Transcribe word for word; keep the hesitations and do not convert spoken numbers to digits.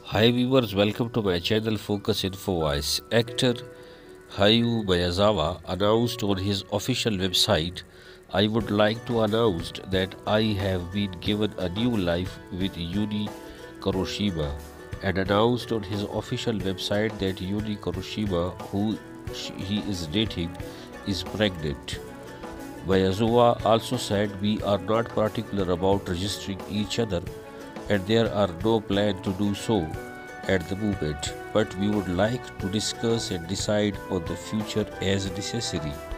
Hi viewers, welcome to my channel Focus Info Voice. Actor俳優の宮沢 announced on his official website, I would like to announce that I have been given a new life with Yuni Kuroshima, and announced on his official website that Yuni Kuroshima, who he is dating, is pregnant. Miyazawa also said, we are not particular about registering each other, and there are no plans to do so at the moment, but we would like to discuss and decide on the future as necessary.